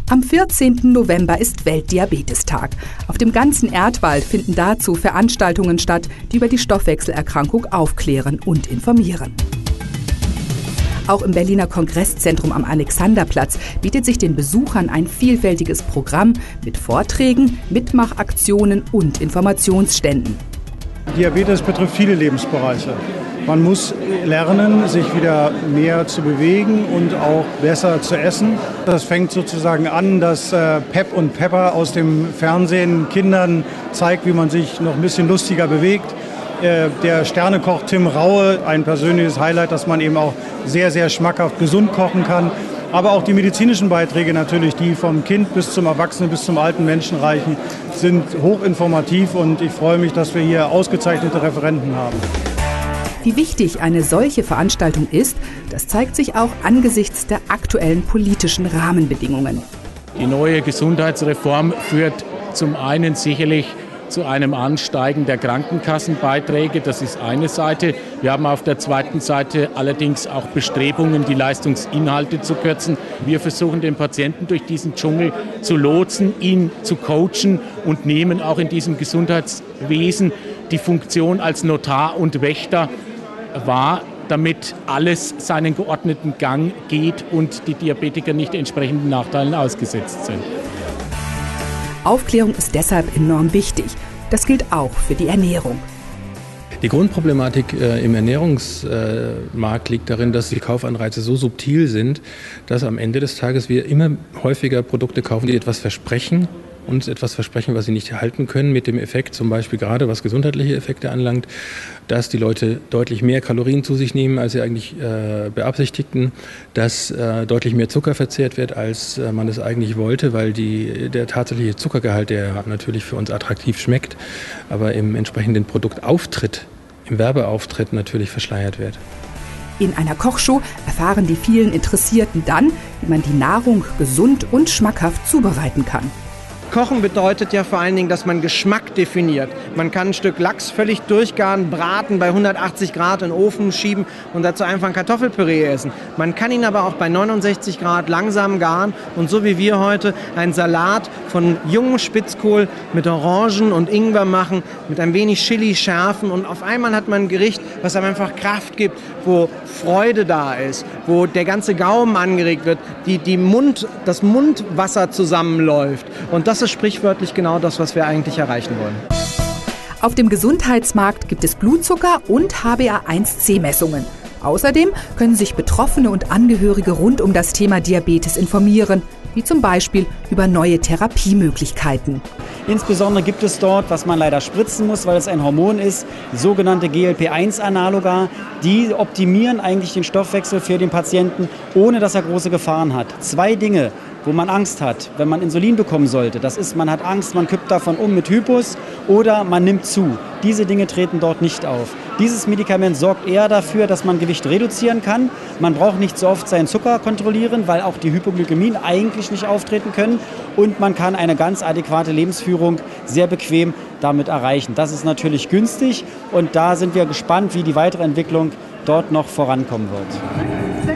Am 14. November ist Weltdiabetestag. Auf dem ganzen Erdball finden dazu Veranstaltungen statt, die über die Stoffwechselerkrankung aufklären und informieren. Auch im Berliner Kongresszentrum am Alexanderplatz bietet sich den Besuchern ein vielfältiges Programm mit Vorträgen, Mitmachaktionen und Informationsständen. Diabetes betrifft viele Lebensbereiche. Man muss lernen, sich wieder mehr zu bewegen und auch besser zu essen. Das fängt sozusagen an, dass Pep und Pepper aus dem Fernsehen Kindern zeigt, wie man sich noch ein bisschen lustiger bewegt. Der Sternekoch Tim Raue, ein persönliches Highlight, dass man eben auch sehr, sehr schmackhaft gesund kochen kann. Aber auch die medizinischen Beiträge natürlich, die vom Kind bis zum Erwachsenen bis zum alten Menschen reichen, sind hochinformativ und ich freue mich, dass wir hier ausgezeichnete Referenten haben. Wie wichtig eine solche Veranstaltung ist, das zeigt sich auch angesichts der aktuellen politischen Rahmenbedingungen. Die neue Gesundheitsreform führt zum einen sicherlich zu einem Ansteigen der Krankenkassenbeiträge. Das ist eine Seite. Wir haben auf der zweiten Seite allerdings auch Bestrebungen, die Leistungsinhalte zu kürzen. Wir versuchen, den Patienten durch diesen Dschungel zu lotsen, ihn zu coachen und nehmen auch in diesem Gesundheitswesen die Funktion als Notar und Wächter wahr, damit alles seinen geordneten Gang geht und die Diabetiker nicht entsprechenden Nachteilen ausgesetzt sind. Aufklärung ist deshalb enorm wichtig. Das gilt auch für die Ernährung. Die Grundproblematik im Ernährungsmarkt liegt darin, dass die Kaufanreize so subtil sind, dass am Ende des Tages wir immer häufiger Produkte kaufen, die etwas versprechen, uns etwas versprechen, was sie nicht halten können, mit dem Effekt, zum Beispiel gerade was gesundheitliche Effekte anlangt, dass die Leute deutlich mehr Kalorien zu sich nehmen, als sie eigentlich beabsichtigten, dass deutlich mehr Zucker verzehrt wird, als man es eigentlich wollte, weil der tatsächliche Zuckergehalt, der natürlich für uns attraktiv schmeckt, aber im entsprechenden Produktauftritt, im Werbeauftritt natürlich verschleiert wird. In einer Kochshow erfahren die vielen Interessierten dann, wie man die Nahrung gesund und schmackhaft zubereiten kann. Kochen bedeutet ja vor allen Dingen, dass man Geschmack definiert. Man kann ein Stück Lachs völlig durchgaren, braten, bei 180 Grad in den Ofen schieben und dazu einfach ein Kartoffelpüree essen. Man kann ihn aber auch bei 69 Grad langsam garen und so wie wir heute einen Salat von jungem Spitzkohl mit Orangen und Ingwer machen, mit ein wenig Chili schärfen und auf einmal hat man ein Gericht, was einem einfach Kraft gibt, wo Freude da ist, wo der ganze Gaumen angeregt wird, das Mundwasser zusammenläuft und das ist sprichwörtlich genau das, was wir eigentlich erreichen wollen. Auf dem Gesundheitsmarkt gibt es Blutzucker- und HbA1c-Messungen. Außerdem können sich Betroffene und Angehörige rund um das Thema Diabetes informieren, wie zum Beispiel über neue Therapiemöglichkeiten. Insbesondere gibt es dort, was man leider spritzen muss, weil es ein Hormon ist, sogenannte GLP-1-Analoga. Die optimieren eigentlich den Stoffwechsel für den Patienten, ohne dass er große Gefahren hat. 2 Dinge, wo man Angst hat, wenn man Insulin bekommen sollte. Das ist, man hat Angst, man kippt davon um mit Hypos oder man nimmt zu. Diese Dinge treten dort nicht auf. Dieses Medikament sorgt eher dafür, dass man Gewicht reduzieren kann. Man braucht nicht so oft seinen Zucker kontrollieren, weil auch die Hypoglykämien eigentlich nicht auftreten können. Und man kann eine ganz adäquate Lebensführung sehr bequem damit erreichen. Das ist natürlich günstig und da sind wir gespannt, wie die weitere Entwicklung dort noch vorankommen wird.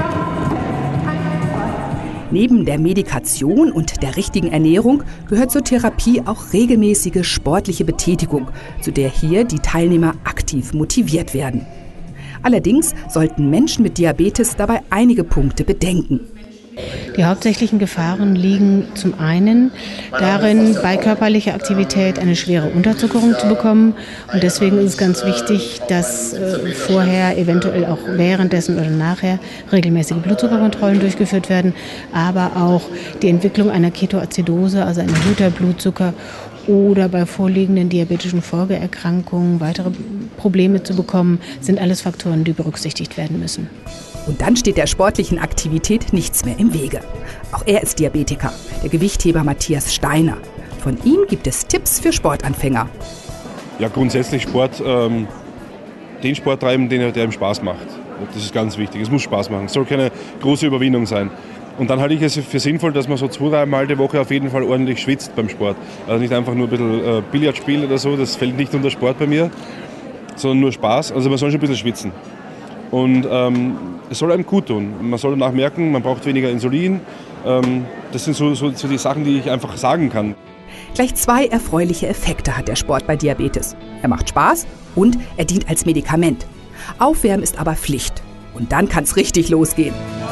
Neben der Medikation und der richtigen Ernährung gehört zur Therapie auch regelmäßige sportliche Betätigung, zu der hier die Teilnehmer aktiv motiviert werden. Allerdings sollten Menschen mit Diabetes dabei einige Punkte bedenken. Die hauptsächlichen Gefahren liegen zum einen darin, bei körperlicher Aktivität eine schwere Unterzuckerung zu bekommen. Und deswegen ist es ganz wichtig, dass vorher, eventuell auch währenddessen oder nachher regelmäßige Blutzuckerkontrollen durchgeführt werden, aber auch die Entwicklung einer Ketoazidose, also ein erhöhter Blutzucker, oder bei vorliegenden diabetischen Folgeerkrankungen weitere Probleme zu bekommen, sind alles Faktoren, die berücksichtigt werden müssen. Und dann steht der sportlichen Aktivität nichts mehr im Wege. Auch er ist Diabetiker, der Gewichtheber Matthias Steiner. Von ihm gibt es Tipps für Sportanfänger. Ja, grundsätzlich Sport, den Sport treiben, der ihm Spaß macht. Und das ist ganz wichtig. Es muss Spaß machen. Es soll keine große Überwindung sein. Und dann halte ich es für sinnvoll, dass man so 2-3 Mal die Woche auf jeden Fall ordentlich schwitzt beim Sport. Also nicht einfach nur ein bisschen Billard spielen oder so, das fällt nicht unter Sport bei mir, sondern nur Spaß. Also man soll schon ein bisschen schwitzen. Und es soll einem gut tun. Man soll danach merken, man braucht weniger Insulin. Das sind so die Sachen, die ich einfach sagen kann. Gleich 2 erfreuliche Effekte hat der Sport bei Diabetes. Er macht Spaß und er dient als Medikament. Aufwärmen ist aber Pflicht. Und dann kann's richtig losgehen.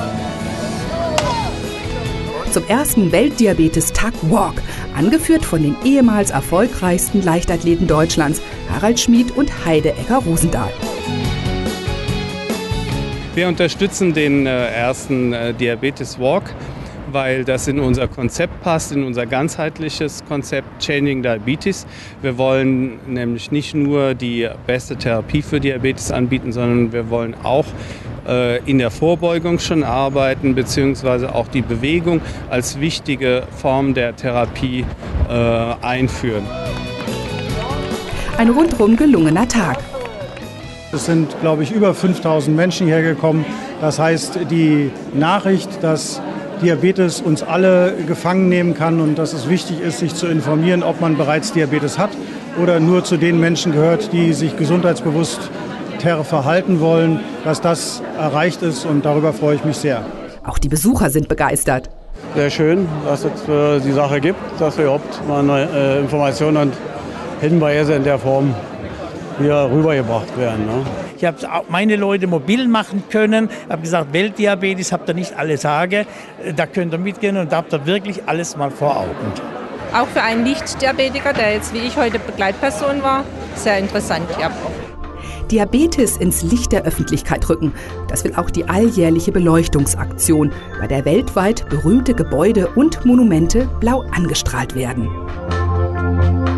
Zum ersten Weltdiabetes-Tag Walk, angeführt von den ehemals erfolgreichsten Leichtathleten Deutschlands, Harald Schmid und Heide Egger-Rosendahl. Wir unterstützen den ersten Diabetes Walk, weil das in unser Konzept passt, in unser ganzheitliches Konzept Changing Diabetes. Wir wollen nämlich nicht nur die beste Therapie für Diabetes anbieten, sondern wir wollen auch in der Vorbeugung schon arbeiten, beziehungsweise auch die Bewegung als wichtige Form der Therapie einführen. Ein rundum gelungener Tag. Es sind, glaube ich, über 5000 Menschen hierher gekommen. Das heißt, die Nachricht, dass Diabetes uns alle gefangen nehmen kann und dass es wichtig ist, sich zu informieren, ob man bereits Diabetes hat oder nur zu den Menschen gehört, die sich gesundheitsbewusst verhalten wollen, dass das erreicht ist, und darüber freue ich mich sehr. Auch die Besucher sind begeistert. Sehr schön, dass es die Sache gibt, dass wir überhaupt mal Informationen und Hinweise in der Form hier rübergebracht werden. Ne? Ich habe meine Leute mobil machen können, habe gesagt, Weltdiabetes, habt ihr nicht alle Tage, da könnt ihr mitgehen und da habt ihr wirklich alles mal vor Augen. Auch für einen Nicht-Diabetiker, der jetzt wie ich heute Begleitperson war, sehr interessant, ja. Diabetes ins Licht der Öffentlichkeit rücken, das will auch die alljährliche Beleuchtungsaktion, bei der weltweit berühmte Gebäude und Monumente blau angestrahlt werden.